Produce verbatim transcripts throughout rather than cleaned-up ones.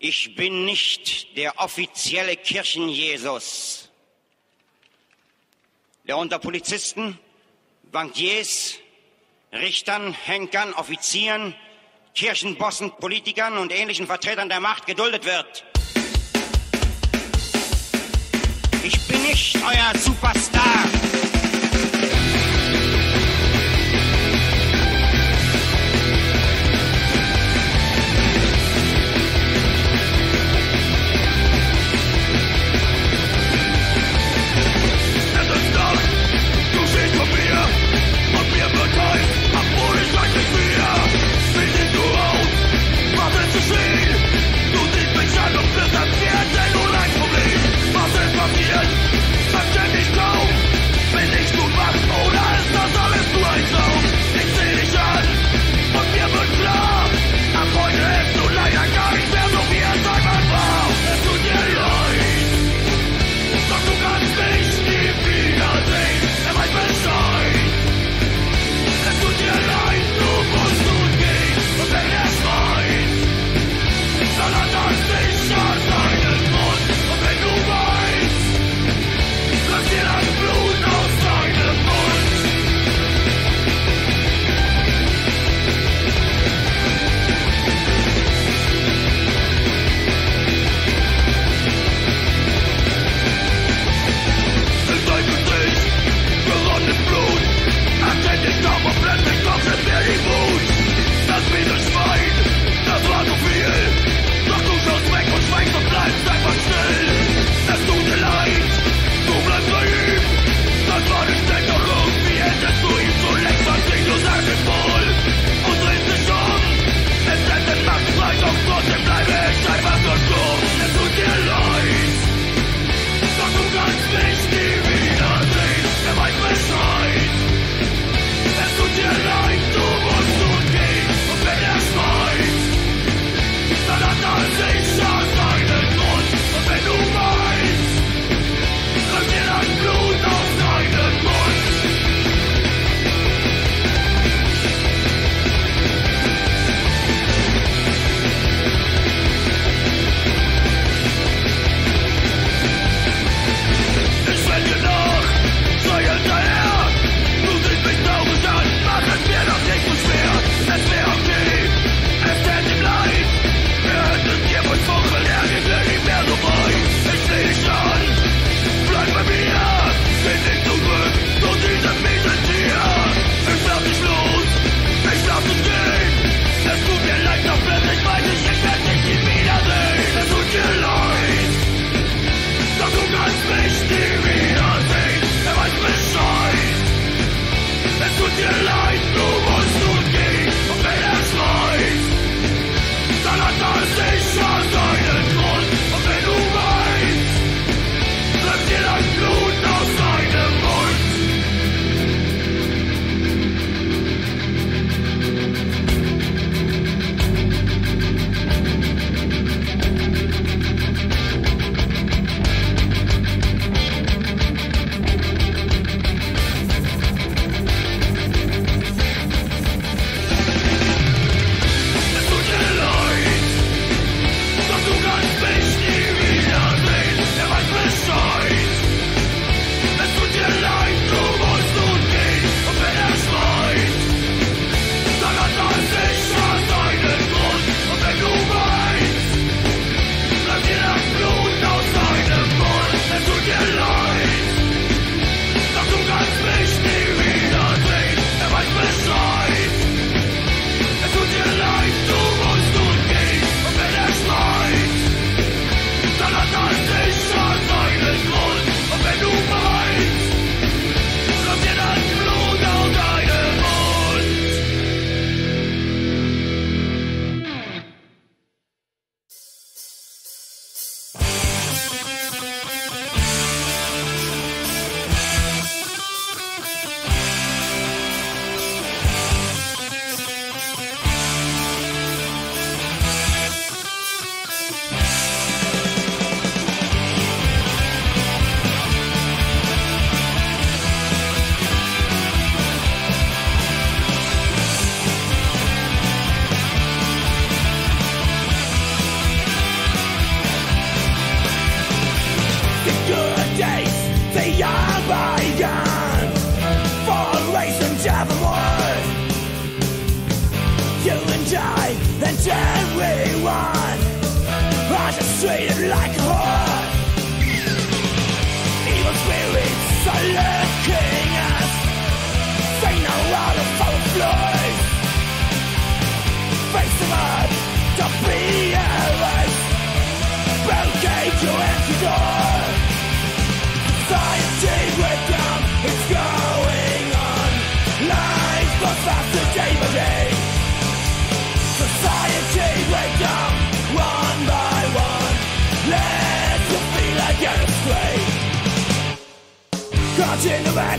Ich bin nicht der offizielle Kirchenjesus, der unter Polizisten, Bankiers, Richtern, Henkern, Offizieren, Kirchenbossen, Politikern und ähnlichen Vertretern der Macht geduldet wird. Ich bin nicht euer Superstar. Was ist passiert? Sag dir nicht kaum, bin ich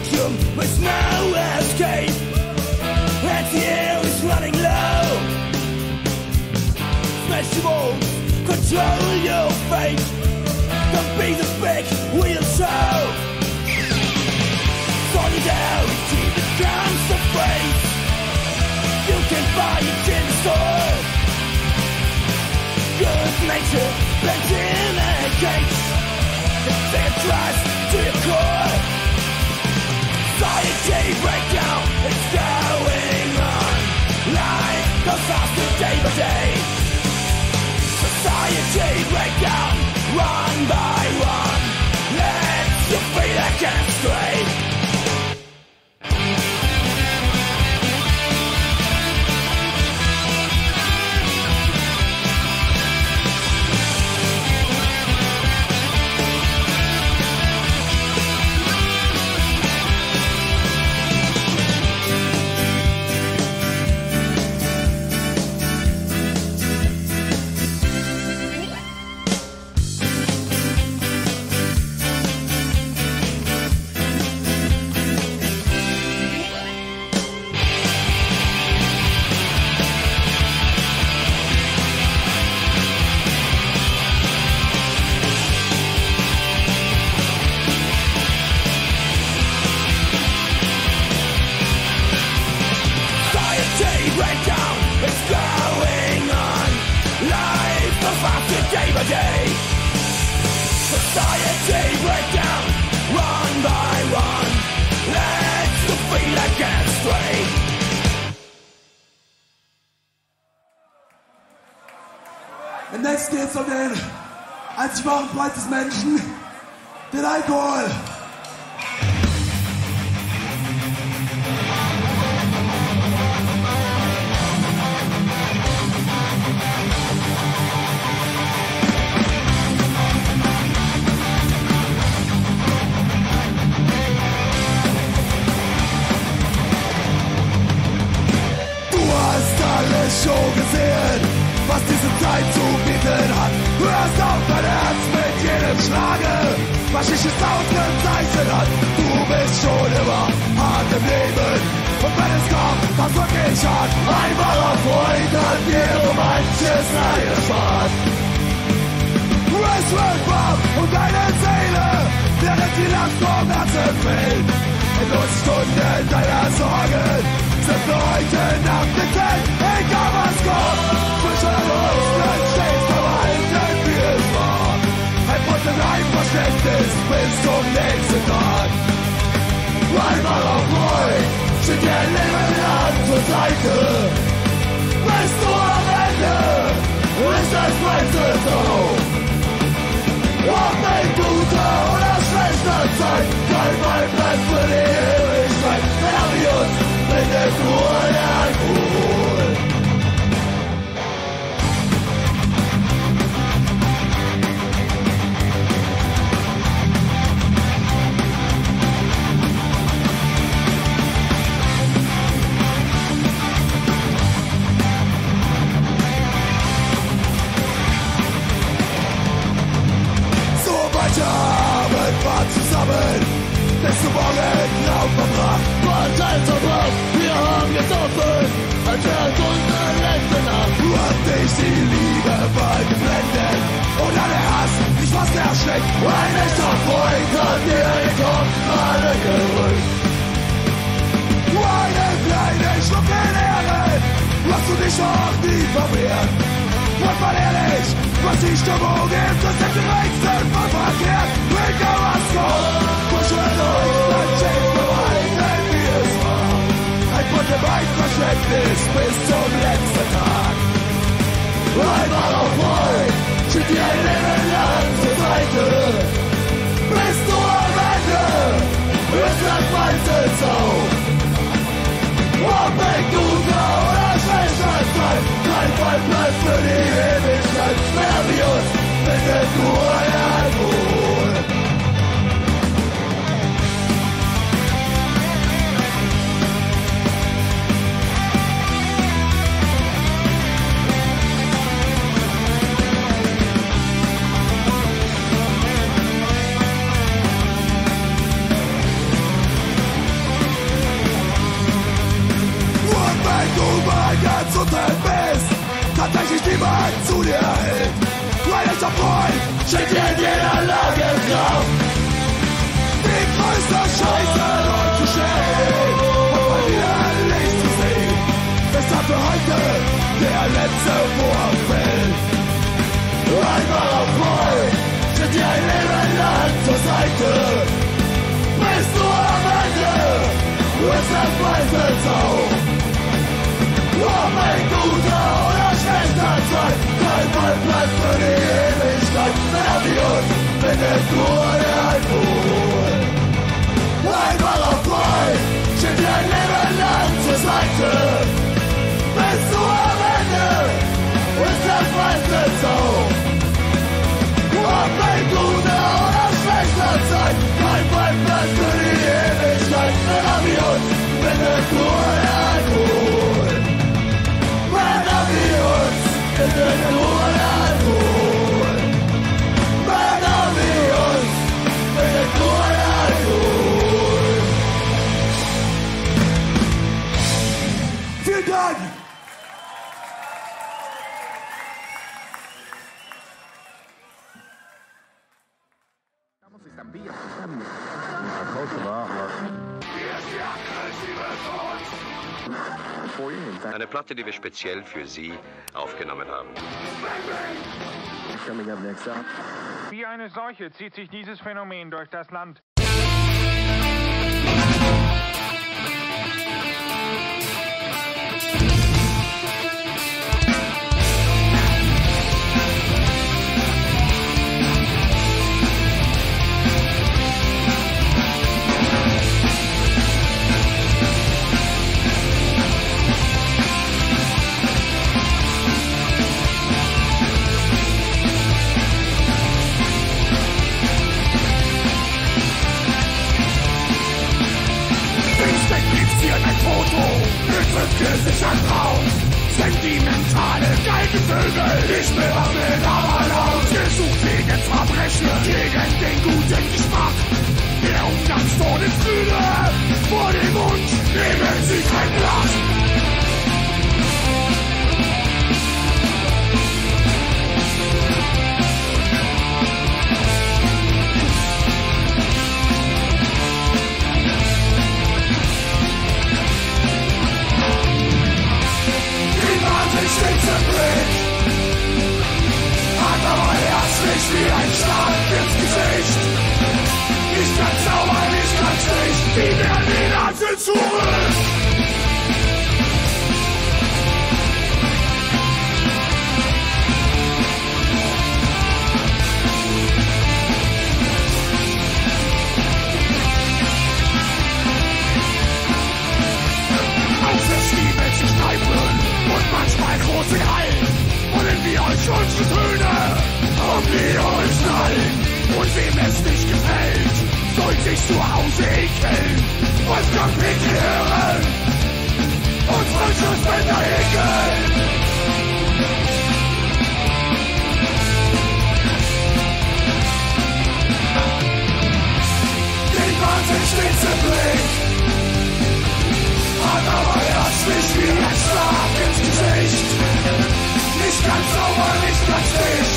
vacuum with no escape. And the air is running low. Smash the walls, control your fate. Don't be the big wheel show. Solidarity becomes the phrase. You can buy it in the store. Good nature bent in a cage. They trust to your core. Society breakdown, it's going on. Life goes faster day by day. Society breakdown, one by one. Let your feet against stray. Demnächst geht's um den einzig wahren Preis des Menschen, den Alkohol. Du hast alles schon gesehen, was diese Zeit zu bieten hat. Du hörst auf dein Herz mit jedem Schlage, was sich es ausgezeichnet hat. Du bist schon immer hart im Leben, und wenn es kommt, was wirklich hart. Ein wahrer Freund hat dir um manches eingespart. Es wird warm und deine Seele während die Last vom Herzen fällt. Endlose Stunden deiner Sorgen sind für heute Nacht gezählt. Egal was kommt, zwischen uns steht verwaltet wie es war. Ein Bund und ein Verständnis bis zum nächsten Tag. Einmal auf Freund steht dir Leben lang zur Seite. Bist du am Ende, ist das meiste so. Ob ein guter oder schlechter Zeit, kein Mal bleibt für die Ewigkeit. Wenn er wie uns bindet nur der Alkohol. Abend war zusammen, bis zum Morgen aufgebracht. Vorteil zum Brauch, wir haben getroffen, als wäre es unsere letzte Nacht. Du hast dich die Liebe bald geblendet und alle Hass dich fast erschreckt. Ein echter Freund hat dir den Kopf gerade gerückt. Du eine kleine Schluck in Ehre, hast du dich auch nie verwehrt. Und mal ehrlich, was die Stimmung ist, das ist die Rechtsen von verkehrt. Egal was kommt, kuscheln euch, dann steht verwalten, wie es war. Ein Bund im Einverständnis bis zum letzten Tag. Einmal auf Freund, steht dir ein Leben lang zur Seite. Bist du am Ende, ist das meistens so. Ob ein guter oder schlechter Zeit, kein Fall bleibt für die Ewigkeit. Wer wie uns bindet nur der Alkohol. steht dir in jeder Lage drauf. Die größte Scheiße läuft zu schnell und mal wieder nicht zu sehen. Weshalb für heute der letzte Vorfall. Einfach auf Freund, steht dir ein Leben lang zur Seite. Bist du am Ende, du bist das weiße Sau. Ob ein guter oder schlechter Zeit, kein Fall bleibt für die Ewigkeit. Wenn er wie uns findet nur der Alkohol. Einfach auf frei, steht dir ein Leben lang zur Seite. Bist du am Ende, ist das weiße Sau. Ob ein guter oder schlechter Zeit, kein Fall bleibt für die Ewigkeit. Wenn er wie uns findet nur der Alkohol. Männer wie uns, findet nur der Alkohol. Männer wie uns, findet nur der Alkohol. Vielen Dank! Eine Platte, die wir speziell für Sie aufgenommen haben. Wie eine Seuche zieht sich dieses Phänomen durch das Land. Gesichtern drauf, sentimentale Geigenvögel, nicht bewaffnet, aber laut, gesucht gegen Verbrechen, gegen den guten Geschmack. Der Umgangston ist Lüge, vor dem Mund nehmen sie kein Blatt. Hat aber herzlich wie ein Schlag ins Gesicht. Nicht ganz sauber, nicht ganz dicht, die Berliner sind zurück. Auf der Stiefel zu kneifen und manchmal große Hallen. Wollen wir euch unsere Töne um die Ohren knallen. Und wem es nicht gefällt, soll sich zu Hause ekeln. Und kommt bitte hören, unsere Schussbänder ekeln. Den Wahnsinn stets im Blick, hat aber herzlich wie ein Schlag ins Gesicht. Nicht ganz sauber, nicht ganz dicht,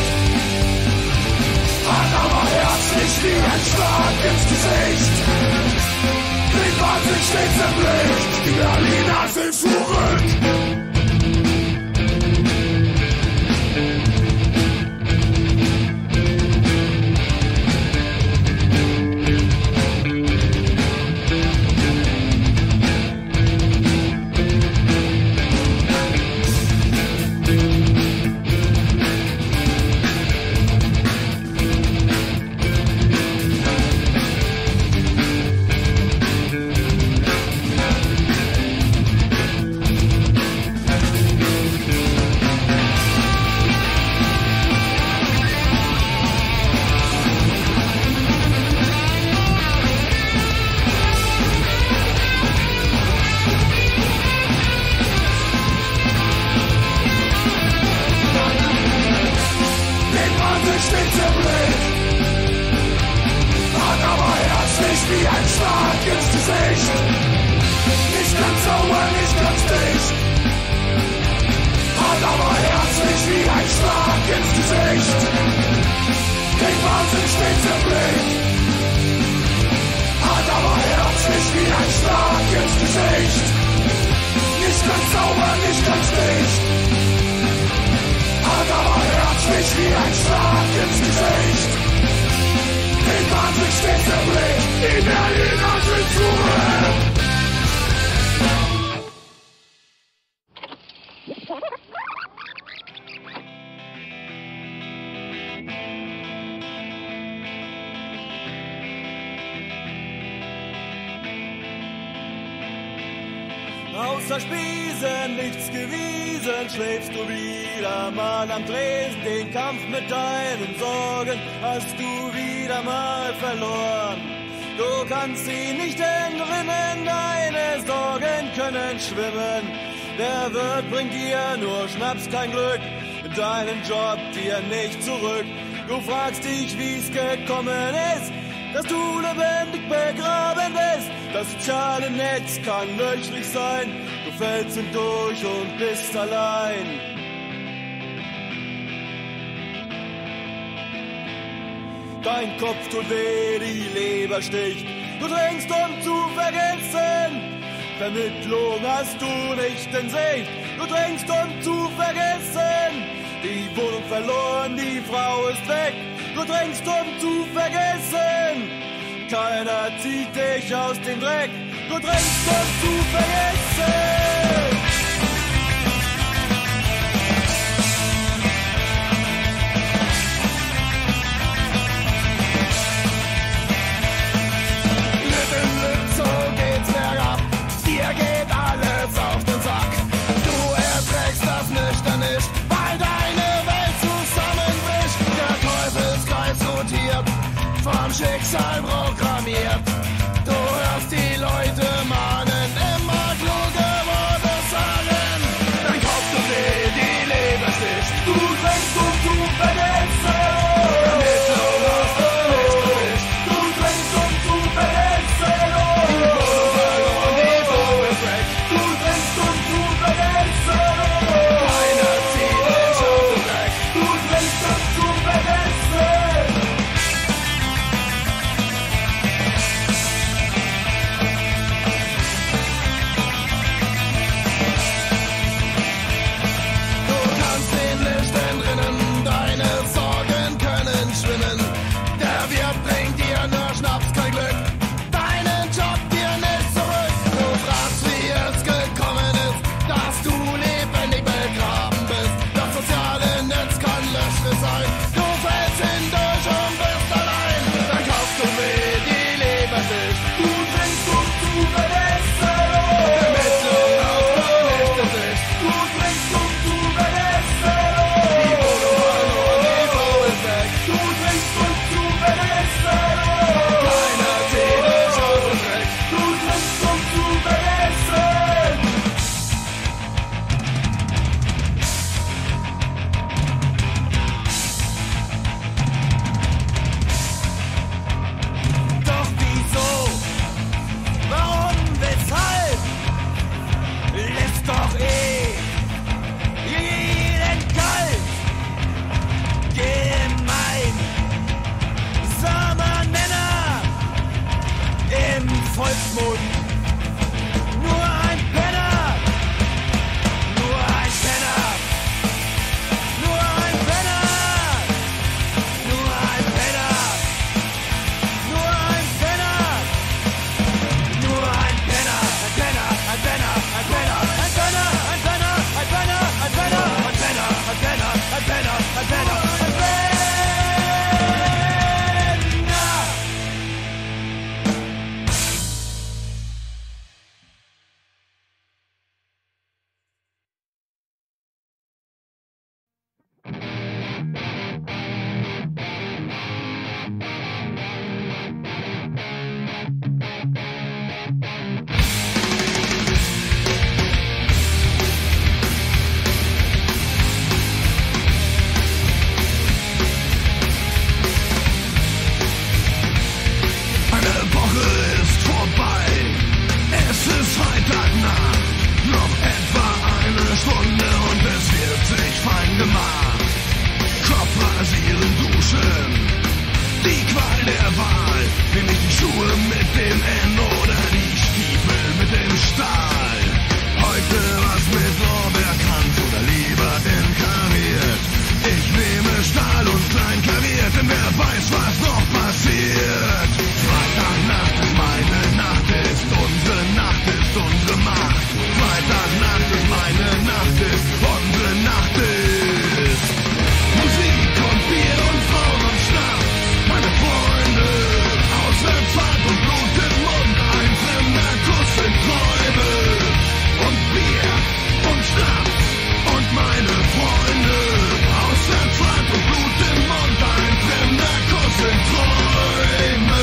hat aber herzlich wie ein Schlag ins Gesicht. Den Wahnsinn stets im Blick, die Berliner sind zurück. den Wahnsinn stets im Blick. Hat aber herzlich wie ein Schlag ins Gesicht. Nicht ganz sauber, nicht ganz dicht. Hat aber herzlich wie ein Schlag ins Gesicht. Den Wahnsinn stets im Blick. Die Berliner sind zurück. Außer Spesen, nichts gewiesen, schläfst du wieder mal am Tresen. Den Kampf mit deinen Sorgen hast du wieder mal verloren. Du kannst sie nicht entrinnen, deine Sorgen können schwimmen. Der Wirt bringt dir nur Schnaps, kein Glück, deinen Job dir nicht zurück. Du fragst dich, wie's gekommen ist, dass du lebendig begraben bist. Das soziale Netz kann löchrig sein, du fällst hindurch und bist allein. Dein Kopf tut weh, die Leber sticht, du drängst, um zu vergessen. Vermittlung hast du nicht in Sicht, du drängst, um zu vergessen. Die Wohnung verloren, die Frau ist weg, du drängst, um zu vergessen. Keiner zieht dich aus dem Dreck, du drängst, um zu vergessen. Lip in Lip, so geht's bergab, dir geht alles auf den Sack. Du erträgst das nüchtern nicht, weil deine Welt zusammenbricht. Der Teufelskreis rotiert, vom Schicksal programmiert. Du hörst die Leute mahnen, immer Schuhe mit dem N oder die Stiefel mit dem Stahl. Heute was mit Lorbeerkranz oder lieber inkariert. Ich nehme Stahl und klein kariert, denn wer weiß, was noch passiert. Freitagnacht ist meine Nacht, ist unsere Nacht, ist unsere Macht. Freitagnacht ist meine Nacht, ist unsere Nacht, ist Musik und Bier und Frauen und Schnaps. Meine Freunde, Auswärtsfahrt und Blut im Mund, ein fremder Kuss in Träume. Und Bier und Schnaps und meine Freunde, Auswärtsfahrt und Blut im Mund, ein fremder Kuss in Träume.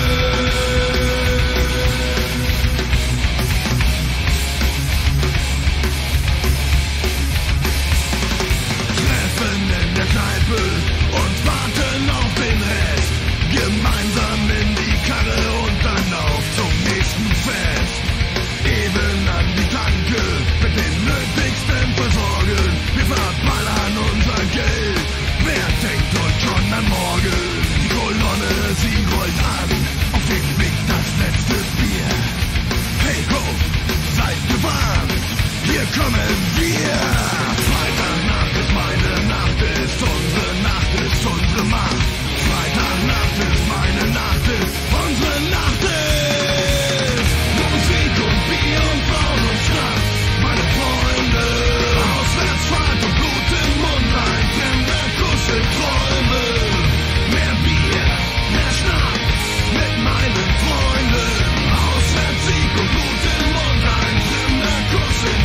Treffen in der Kneipe und warten auf den Rest. Gemeinsam in die Karre und dann auf zum nächsten Fest. Eben an die Tanke mit den Nötigsten versorgen. Wir verballern unser Geld. Wer denkt heute schon an morgen? Die Kolonne, sie rollt an. Auf dem Weg das letzte Bier. Hey ho, seid gewarnt. Hier kommen wir. Freitagnacht ist meine Nacht, ist unsere Nacht, ist unsere Macht. Freitagnacht ist meine Nacht, ist unsere Nacht, ist Musik und Bier und Frauen und Schnaps. Meine Freunde, Auswärtsfahrt und Blut im Mund, ein fremder Kuss in Träume. Mehr Bier, mehr Schnaps mit meinen Freunden. Auswärtssieg und Blut im Mund, ein fremder Kuss in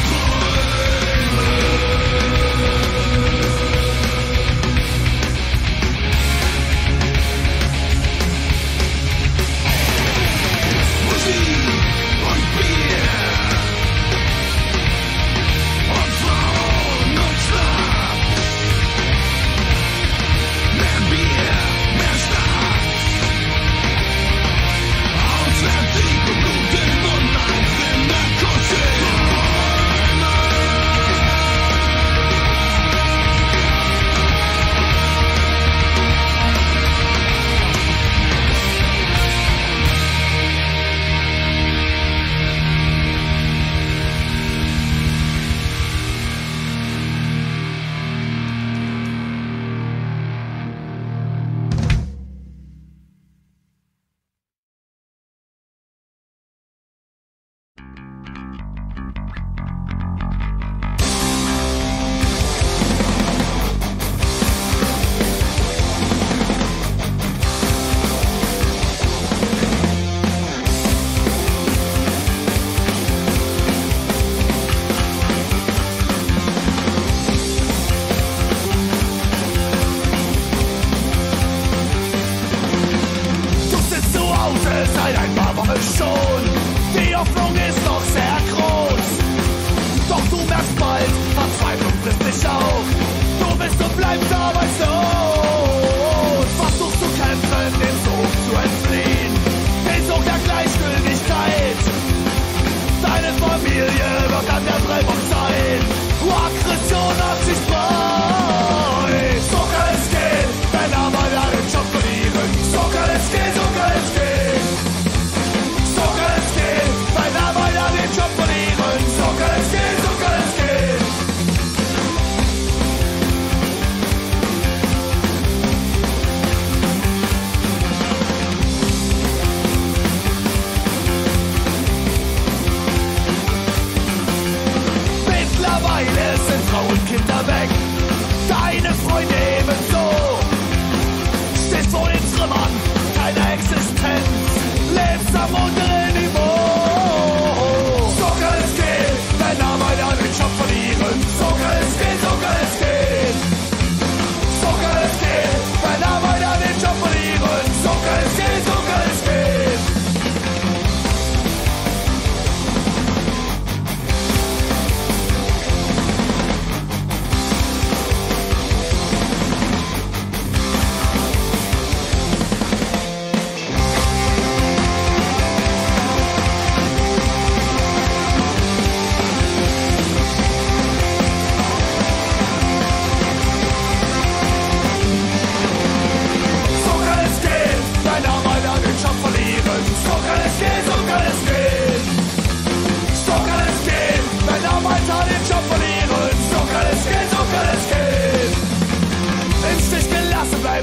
Träume.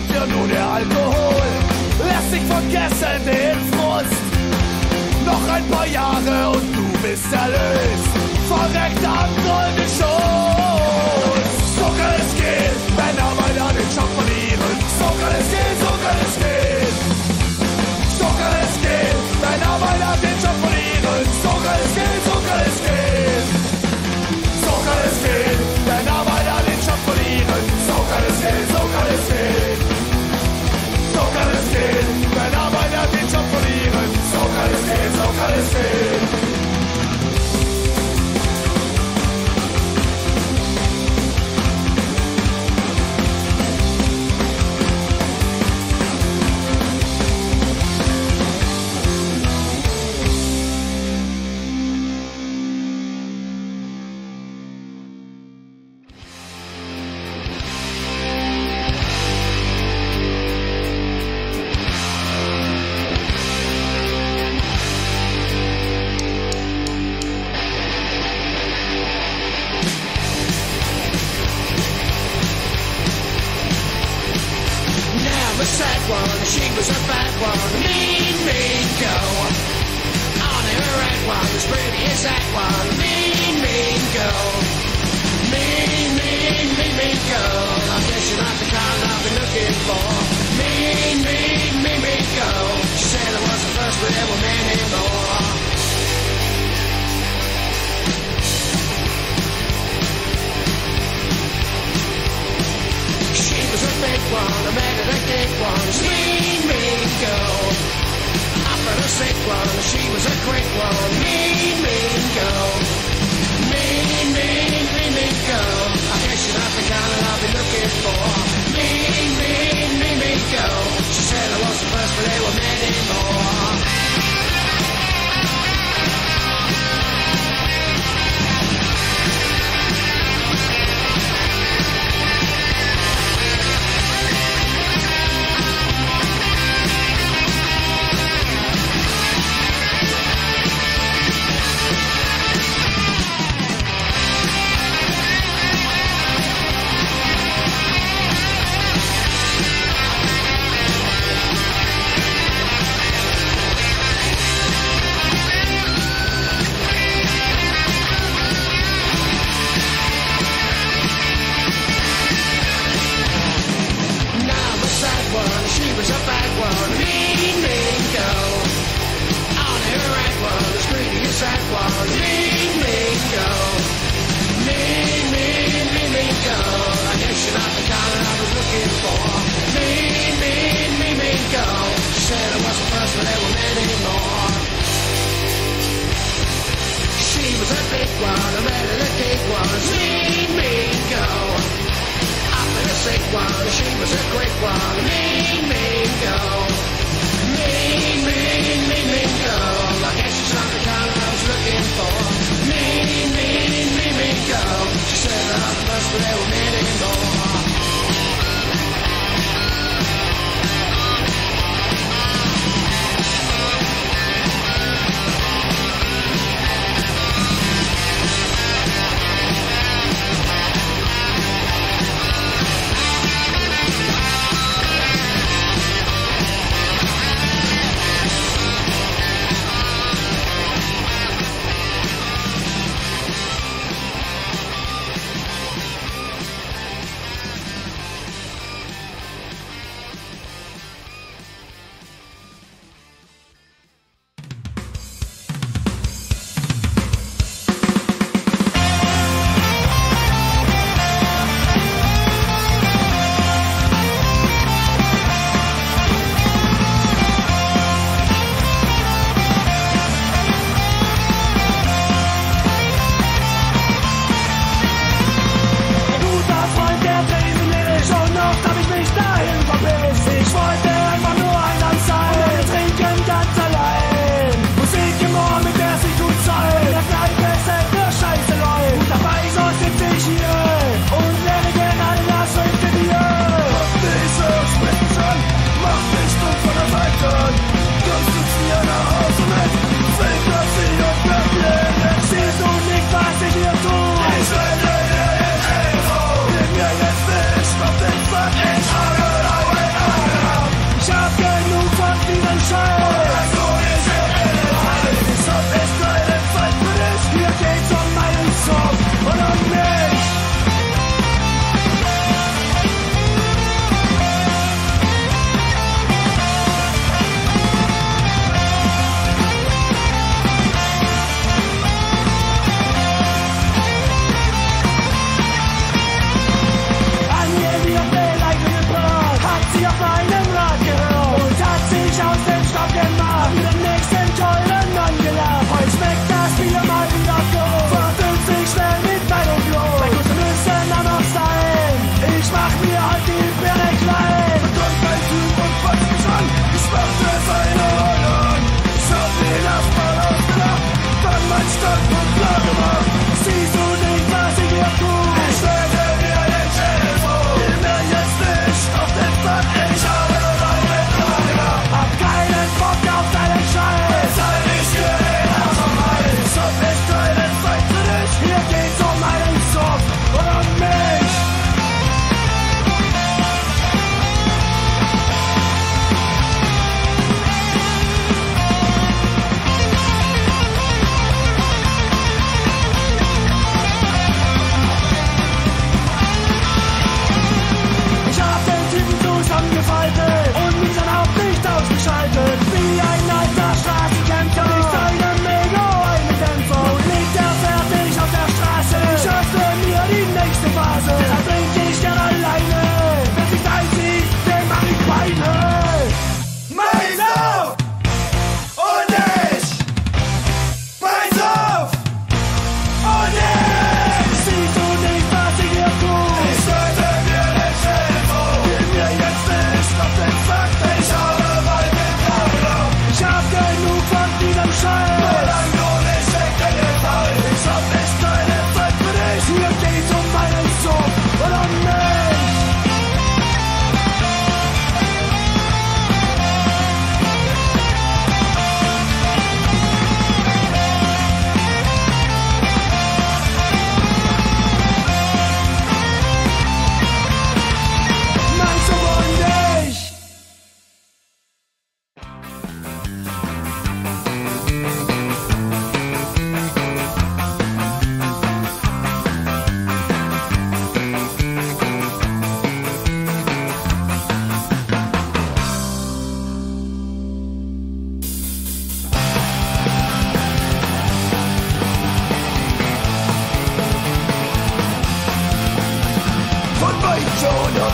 bleibt dir nur der Alkohol. Lass dich vergessen, den Frust. Noch ein paar Jahre und du bist erlöst. Verreckt Android den Schoß. So kann es gehen, wenn Arbeiter den Job verlieren. So kann es gehen, so kann es gehen. So kann es gehen, wenn Arbeiter den Job verlieren. So kann es gehen, so kann es gehen. So kann es gehen, wenn Arbeiter den Job verlieren. So kann es gehen, so kann es gehen. So kann es gehen, wenn Arbeiter den Job verlieren. So kann es gehen, so kann es gehen.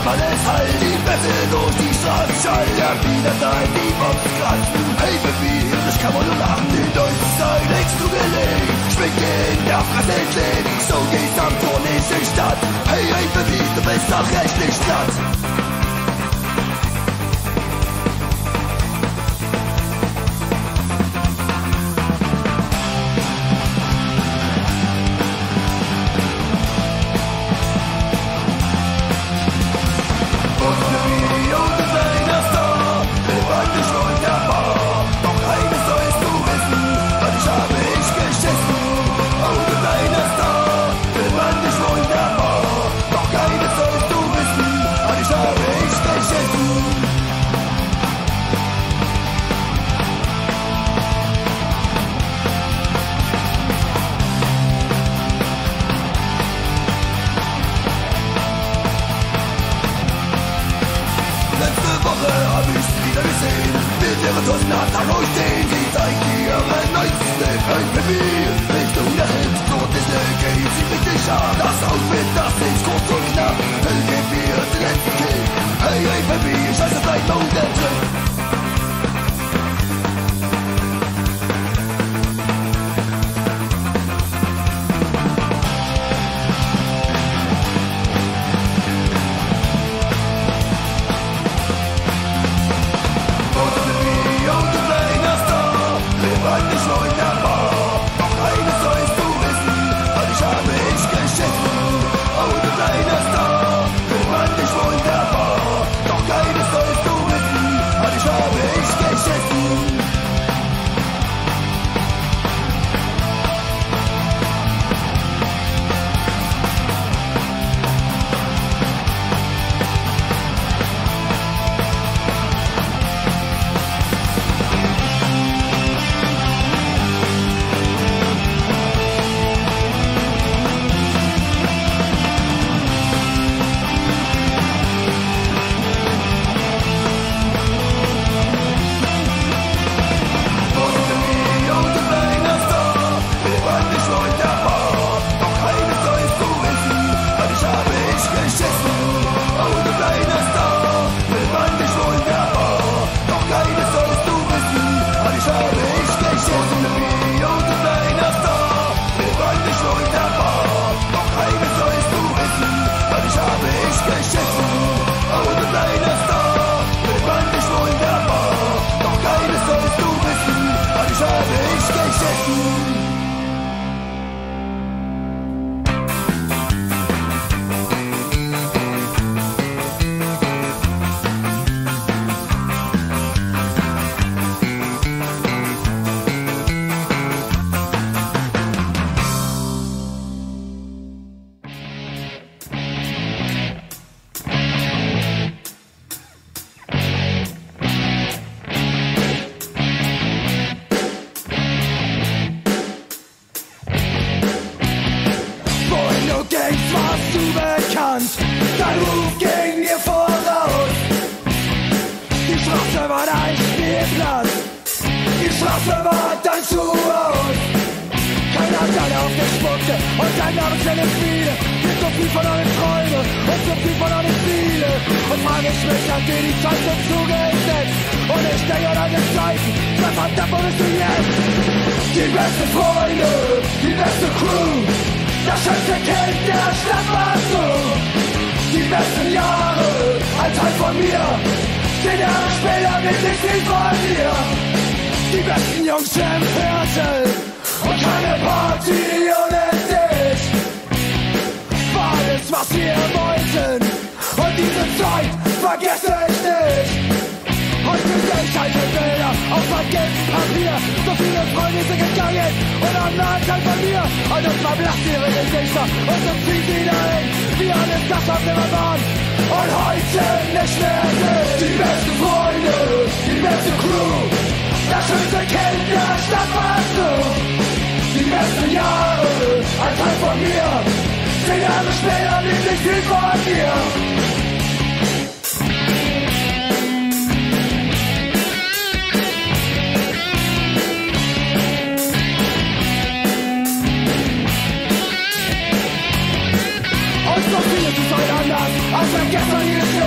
alles Hall, die Bässe durch die Straßen Schall, der Widersein, die Bombs kratzen. Hey, Baby, das kann man nur machen, den deutschen Style legst du gelegt. Schwingt in der Fresse entledigt, so geht's am Tor nicht in Stadt. Hey, hey, Baby, du bist doch recht nicht satt. Dein Ruf ging mir voraus. Die Straße war dein Spielplatz. Die Straße war dein Zuhause. Keiner Teil auf der Spucke und dein Name schnelle Spiele. Gibt so viel von euren Träumen und so viel von euren Ziele. Und frage ich mich, hat dir die Zeit so zugesetzt? Und ich denke an deine Zeiten, verdammt, wo bist du jetzt? Die besten Freunde, die beste Crew. Das schönste Kind der Stadt warst du. Die besten Jahre, ein Teil von mir. Zehn Jahre später will ich viel von dir. Die besten Jungs im Viertel und keine Party ohne dich. War alles, was wir wollten und diese Zeit vergesse ich nicht. Heute sehe ich alte Bilder auf vergesstem Papier. So viele Freunde sind gegangen und haben einen Anteil von mir. Und es verblasst ihre Gesichter und es zieht wieder hin, wie alles das, was wir mal waren. Und heute nicht mehr sind. Die besten Freunde, die beste Crew. Das schönste Kind der Stadt warst du. Die besten Jahre, ein Teil von mir. Zehn Jahre später liegt nicht viel von dir. So viele, die sollen anders, als wir gestern hier stehen.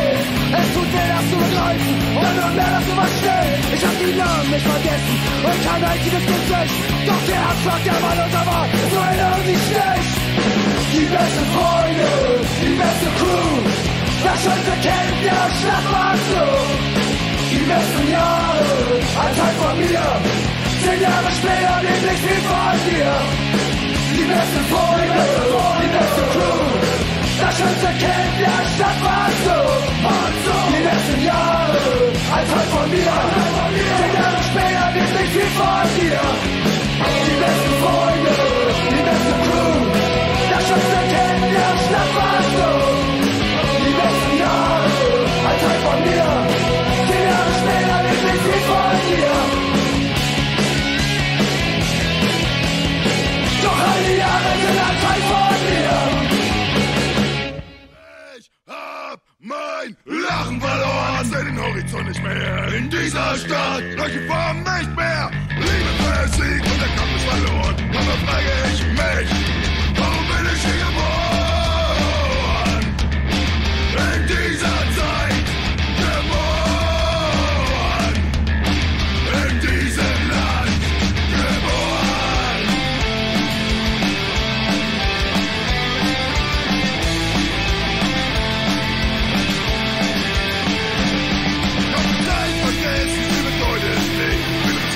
geschmolzen und noch mehr das überstellt. Ich hab die Namen nicht vergessen und kein einziges Gesicht. Doch der Herzschlag, der mal unter war, so erinnern sich nicht. Die besten Freunde, die beste Crew, das schönste Camp der Stadt warst du. Die besten Jahre, ein Teil von mir, zehn Jahre später lebt nicht viel von dir. Die besten Freunde, die beste Crew, das schönste Camp der Stadt warst du. Die besten Jahre, ein Teil von mir, zehn Jahre später lebt nicht viel von dir. Die besten Freunde, die beste Crew, das schönste Camp der Stadt warst du. Die besten Jahre, ein Teil von mir, zehn Jahre später lebt nicht viel von dir. Doch all die Jahre sind ein Teil von mir. Ich hab mein Lachen verloren, seh den Horizont nicht mehr in dieser Stadt. Leuchte Form nicht mehr, Liebe versiegt und der Kampf ist verloren. Aber frage ich mich, warum bin ich hier geboren? In dieser Zeit geboren, in diesem Land geboren. Doch Zeit vergessen, sie bedeutet nicht.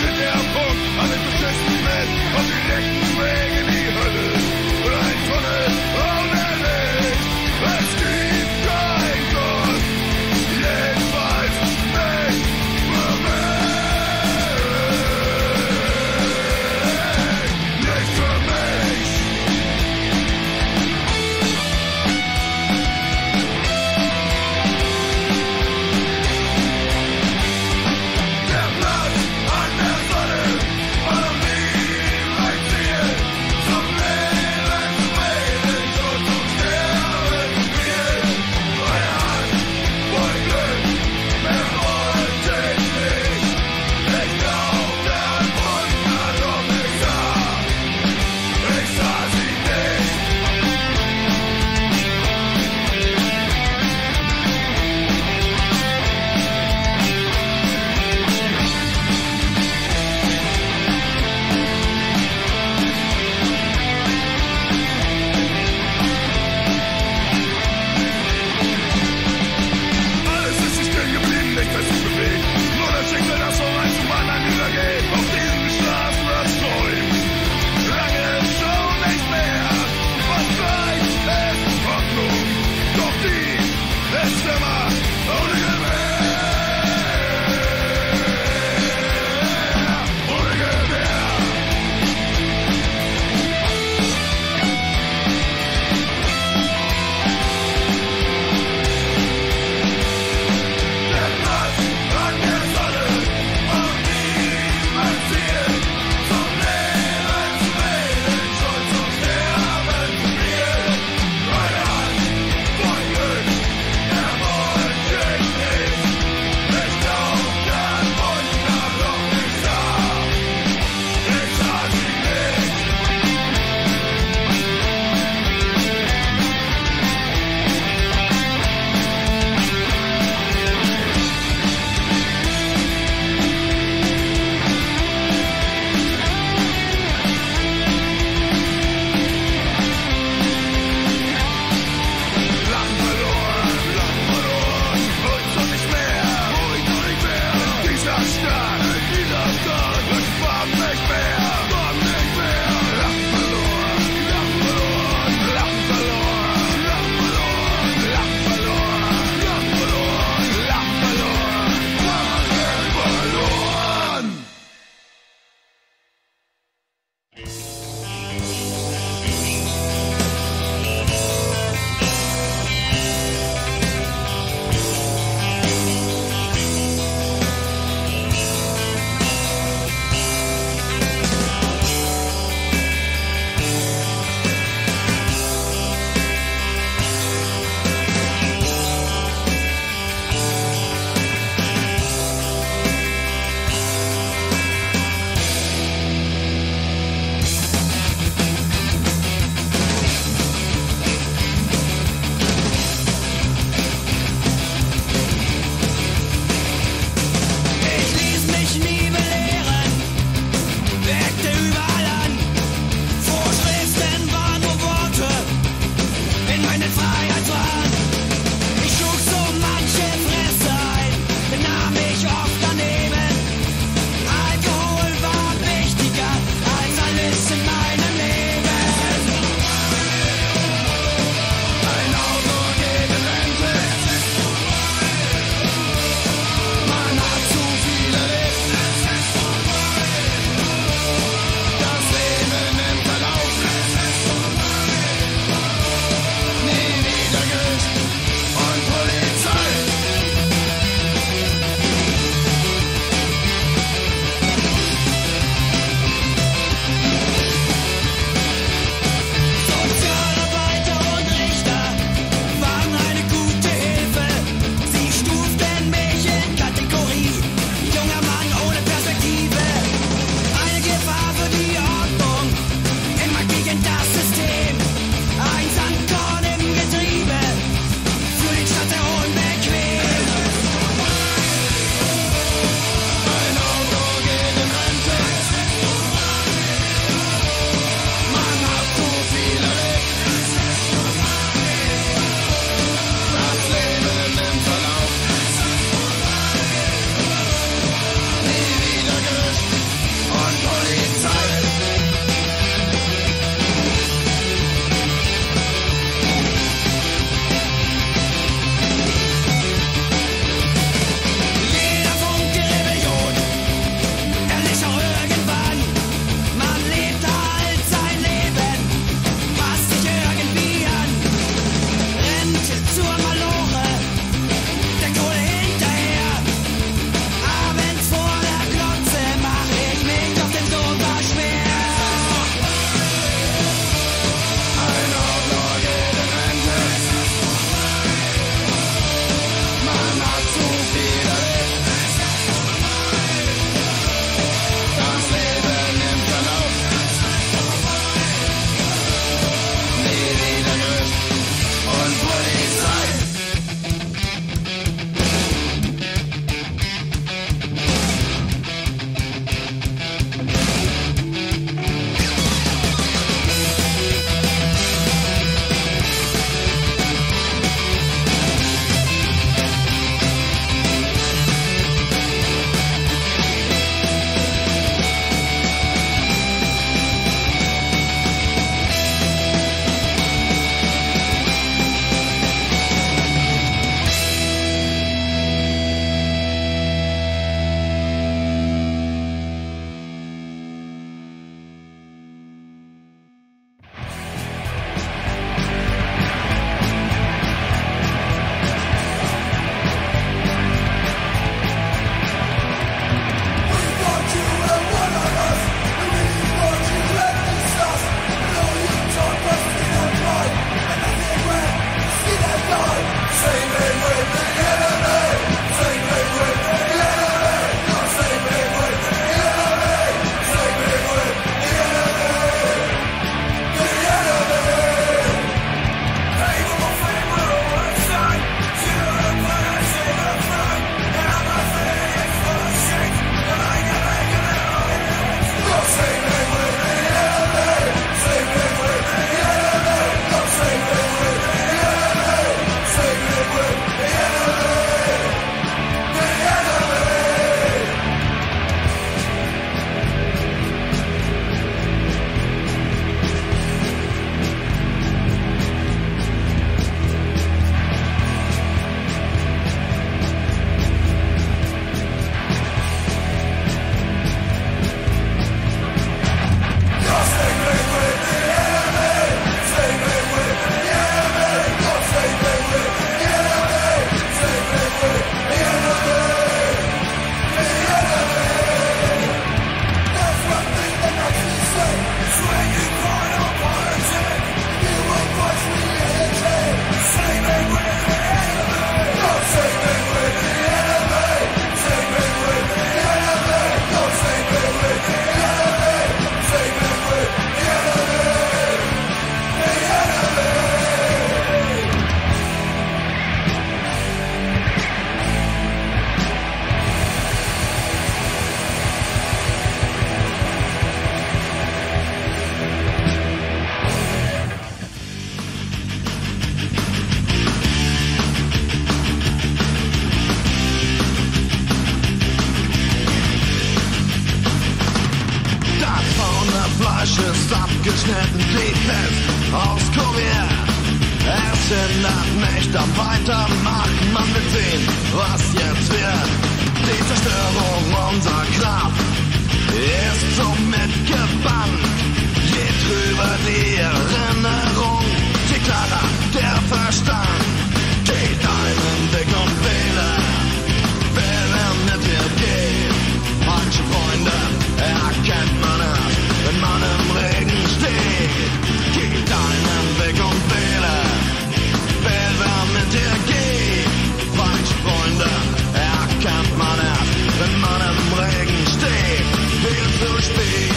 mehr. Es hindert mich am Weitermachen, man will sehen, was jetzt wird. Die Zerstörung unserer Kraft ist somit gebannt. Je trüber die Erinnerung, je klarer der Verstand. Geht einen Weg und wähle, wähle mit dir geht. Falsche Freunde erkennt man erst, wenn man im Regen steht. Geht einen Weg und wähle, wähle wer mit dir geht. Falsche Freunde erkennt man erst, wenn man im Regen steht. Viel zu spät.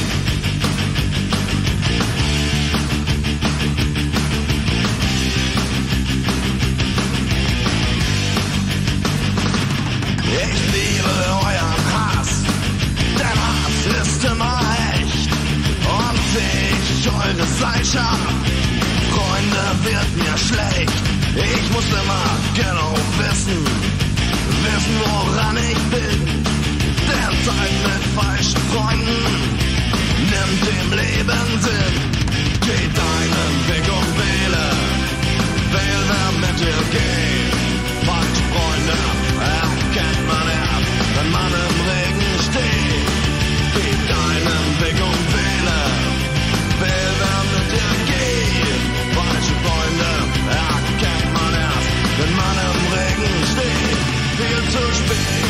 Ich liebe euren Hass, denn Hass ist immer echt. Und seh ich eure Seilschaft, Freunde, wird mir schlecht. Ich muss immer genau wissen, wissen woran ich bin. Der Zeit mit falschen Freunden nimmt dem Leben Sinn. Geht deinen Weg und wähle, wähle wer mit dir geht. Falsche Freunde erkennt man erst, wenn man im Regen steht. Geht deinen Weg und wähle, wähle wer mit dir geht. Falsche Freunde erkennt man erst, wenn man im Regen steht. Viel zu spät.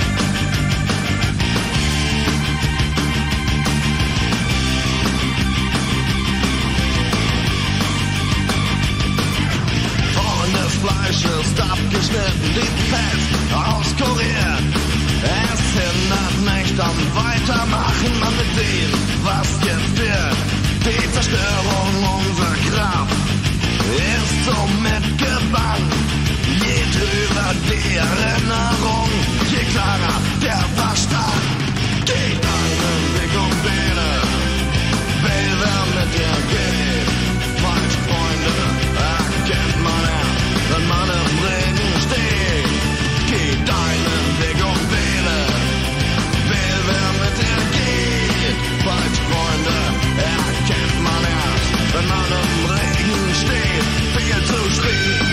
Fleisch ist abgeschnitten, die Pest auskuriert. Es hindert nicht am Weitermachen, man will sehen, was jetzt wird. Die Zerstörung unserer Kraft ist somit gebannt. Je trüber die Erinnerung, je klarer der Verstand. Geht einen Weg und wähle, wähle wer mit dir geht. Falsche Freunde erkennt man erst, wenn man im Regen steht. Geht deinen Weg und wähle, wähle wer mit dir geht. Falsche Freunde erkennt man erst, wenn man im Regen steht. Viel zu spät.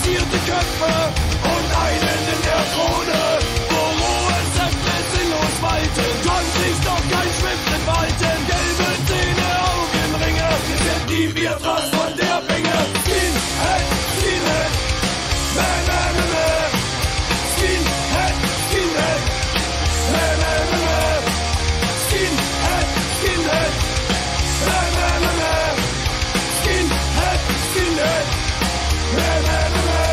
engagierte Köpfe und einen in der Krone, wo rohes Zepter sinnlos walten, kann sich doch kein Schrift entfalten. Gelbe Zähne, Augenringe, wir sind die Biertracht von der Menge. Skinhead, Skinhead, meh, meh, meh, meh. Skinhead, Skinhead, meh, meh, meh, meh. Skinhead, Skinhead, meh, meh, meh, meh. Skinhead, Skinhead, meh, meh, meh, meh.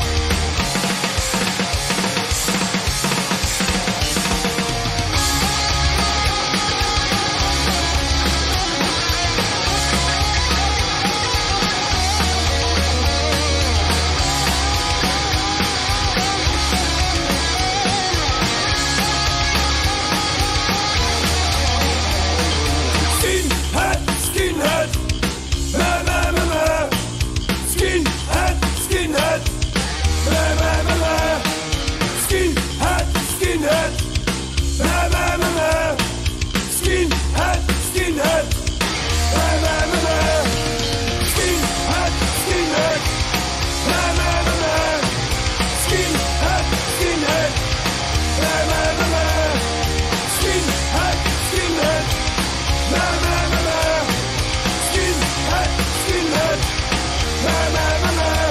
Skinhead, Skinhead, meh, meh, meh, meh. Skinhead, Skinhead, meh, meh, meh, meh. Skinhead, Skinhead, meh, meh, meh, meh. Skinhead, Skinhead, meh, meh, meh, meh. Skinhead, Skinhead, meh, meh, meh, meh. Skinhead, Skinhead, meh, meh, meh, meh. Skinhead, Skinhead, meh, meh, meh, meh. Skinhead, Skinhead, meh, meh, meh, meh.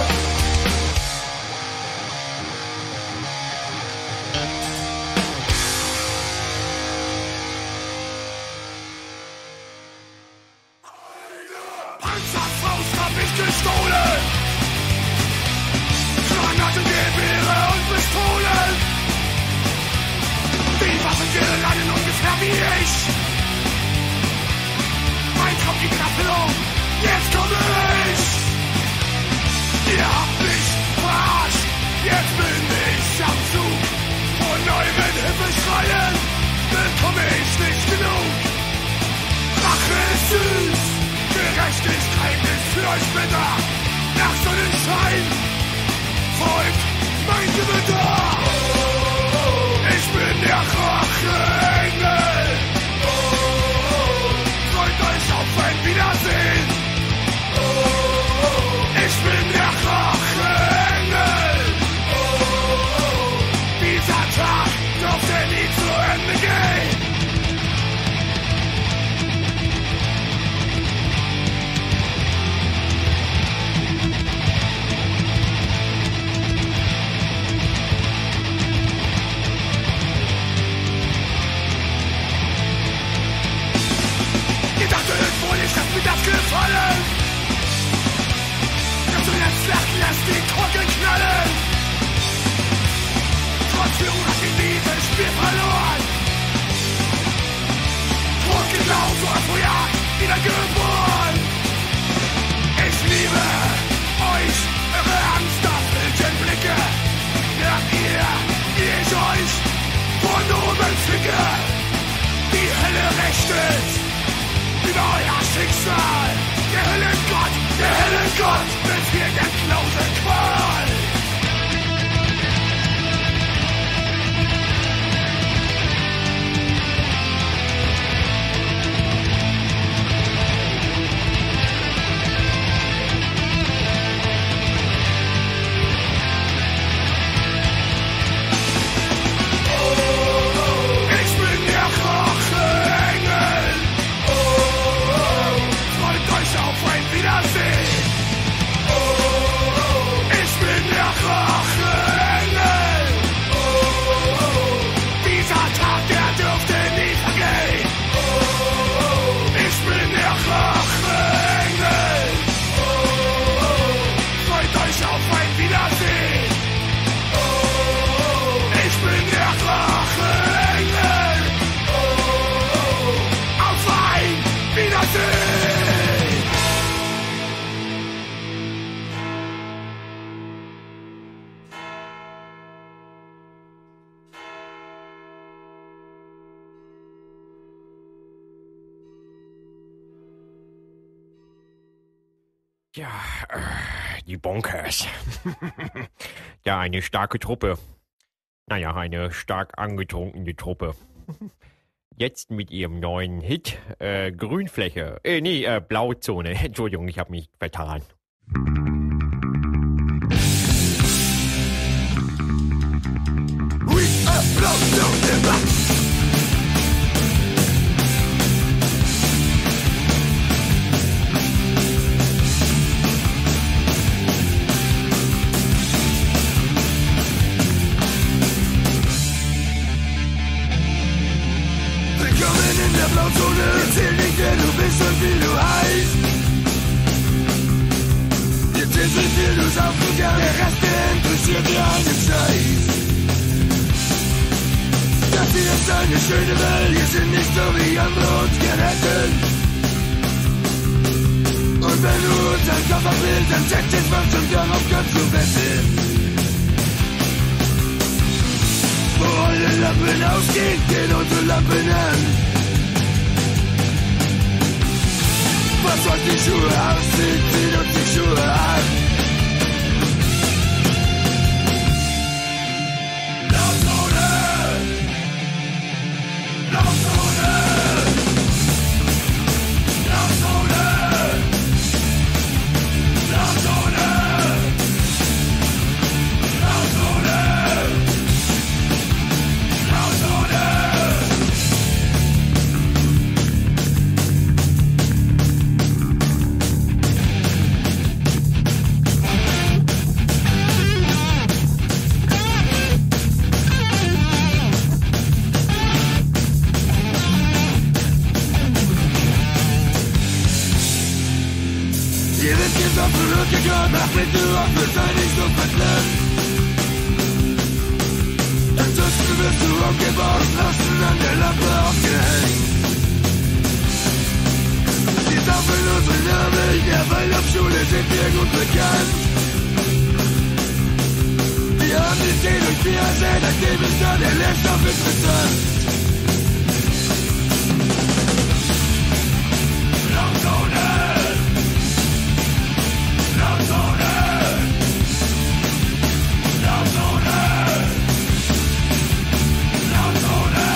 Panzerfaust hab ich gestohlen. Granaten, Gewehre und Pistolen. Die Waffen gelangen ungefähr wie ich. Mein Traum ging in Erfüllung. Jetzt komme ich. Ihr habt mich verarscht. Jetzt bin ich am Zug. Von euren Hilfeschreien bekomme ich nicht genug. Rache ist süß. Gerechtigkeit ist für euch bitter. Nach Sonnenschein folgt mein Gewitter. Ich bin der Racheengel. Freut euch auf ein Wiedersehen. Ich bin der Racheengel. Dieser Tag durfte nie zu Ende gehen. Ihr dachtet wohl, ich hab mir das gefallen. Doch zuletzt lachten erst die Korken knallen. Trotz Führung hat die dieses Spiel verloren. Und genauso erfeuert wieder geboren. Ich liebe euch, eure angsterfüllten Blicke. Merkt ihr, wie ich euch von oben ficke. Die Hölle rechtet über euer Schicksal. Der Höllengott, der Höllengott befiehlt endlose Qual. Ich bin der Racheengel. Freut euch auf ein Wiedersehen. Ich bin der Racheengel. Dieser Tag, der dürfte nie vergehen. Ich bin der Racheengel. Freut euch auf ein Wiedersehen. Ich bin der Racheengel. Auf ein Wiedersehen. Ja, äh, die Bonkers. Ja, eine starke Truppe. Naja, eine stark angetrunkene Truppe. Jetzt mit ihrem neuen Hit, äh, Grünfläche. Äh, nee, äh, Blauzone. Entschuldigung, ich habe mich vertan. Erzähl nicht, wer du bist und wie du heißt. Dir zählt nicht viel, du saufst und gern, der Rest interessiert dir einen Scheiß. Das hier ist eine schöne Welt, wir sind nicht so wie andere uns gern hätten. Und wenn du unseren Körper willst, dann setz jetzt mal schon darauf, kannst du wetten. Wo alle Lampen ausgehen, gehen unsere Lampen an. Was euch die Schuhe aussieht, zieht uns die Schuhe an. Laufzone! Laufzone! Laufzone! Laufzone! Laufzone! Laufzone! Auf zurückgegangen, mach mit du auf, wir sei nicht so verklemmt. Ansonsten wirst du aufgebaut, lassen an der Lampe aufgehängt. Die saufen unsere Namen, ja, weil auf Schule sind wir gut bekannt. Wir haben die zehn durch vier erzählt, seitdem ist dann der Lehrstoff interessant. Laufzone! Laufzone! Laufzone! Laufzone!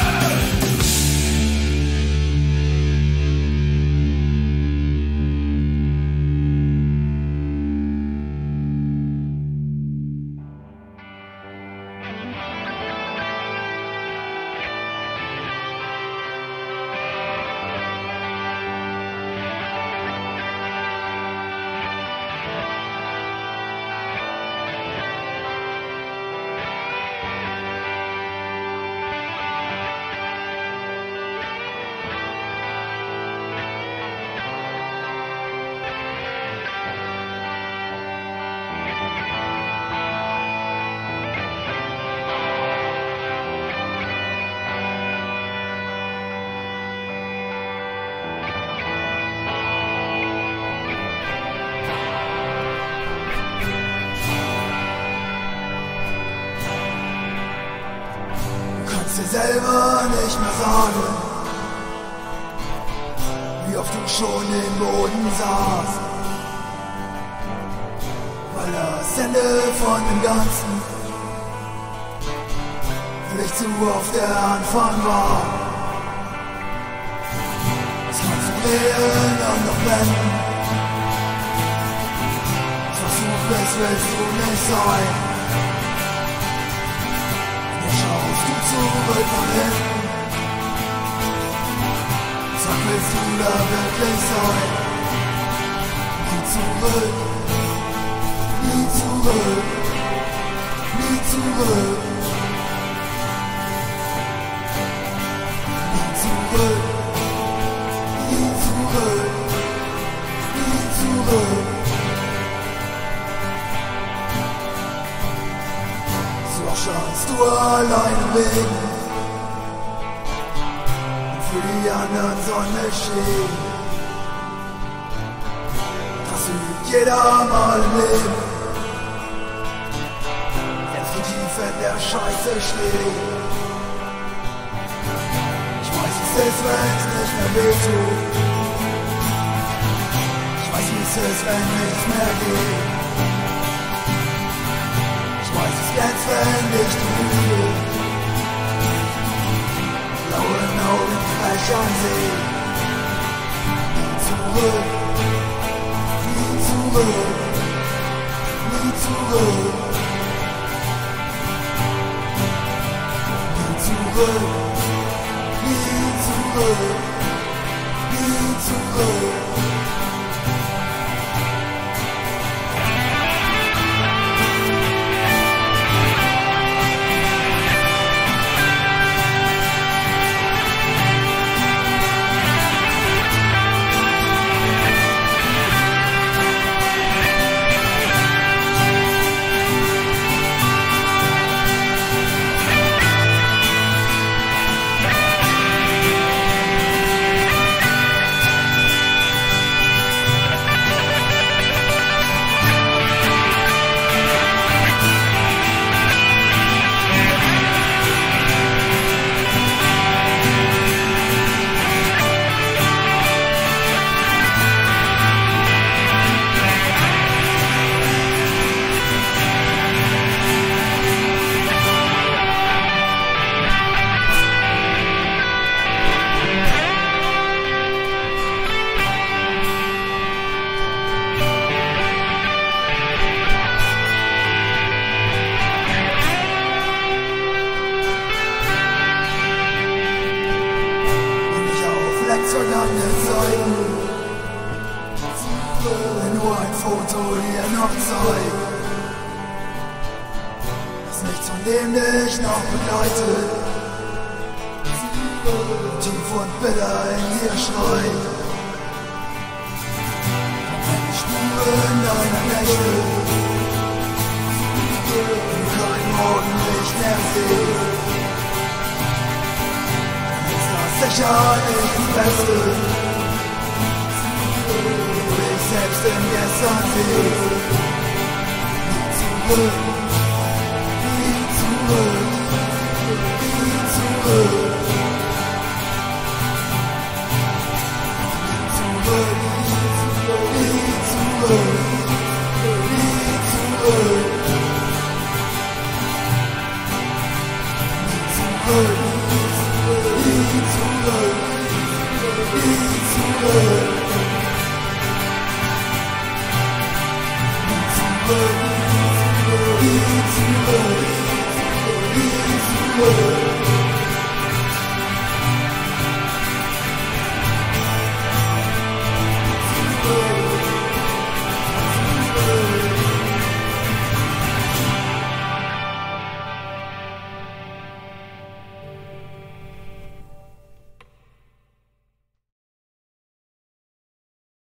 Selber nicht mehr sagen, wie oft du schon im Boden saßt, weil das Ende von dem Ganzen vielleicht zu oft der Anfang war. Es kannst du drehen und noch wenden, was du bist, willst du nicht sein. Schaust du zurück nach hinten? Sag, willst du da wirklich sein? Nie zurück, nie zurück, nie zurück, nie zurück, nie zurück, nie zurück. Scheinst du allein im Leben und für die anderen Sonne stehen. Das übt jeder mal im Leben, selbst wie tief in der Scheiße steht. Ich weiß, wie es ist, wenn es nicht mehr wehtut. Ich weiß, wie es ist, wenn nichts mehr geht. Jetzt wenn ich die Mühe blauen Augen frechern seh. Nie zurück, nie zurück, nie zurück, nie zurück. zurück, nie zurück, nie zurück. Vergangene Zeiten, wenn nur ein Foto dir noch zeigt, das nichts von dem dich noch begleitet, tief und bitter in dir schreit. Wenn die Spuren deiner Nächte, wenn du kein Morgenlicht mehr siehst, sicher nicht das Beste, du dich selbst im Gestern siehst. Nie zurück, nie zurück, nie zurück. Nie zurück, nie zurück, nie zurück. Nie zurück, nie zurück, nie zurück, nie zurück, nie zurück.